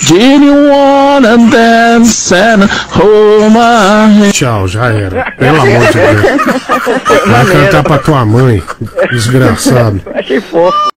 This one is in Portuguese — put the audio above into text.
Did you wanna dance and hold my hand? Tchau, já era. Pelo amor de Deus. Vai cantar pra tua mãe, desgraçado. Achei fofo.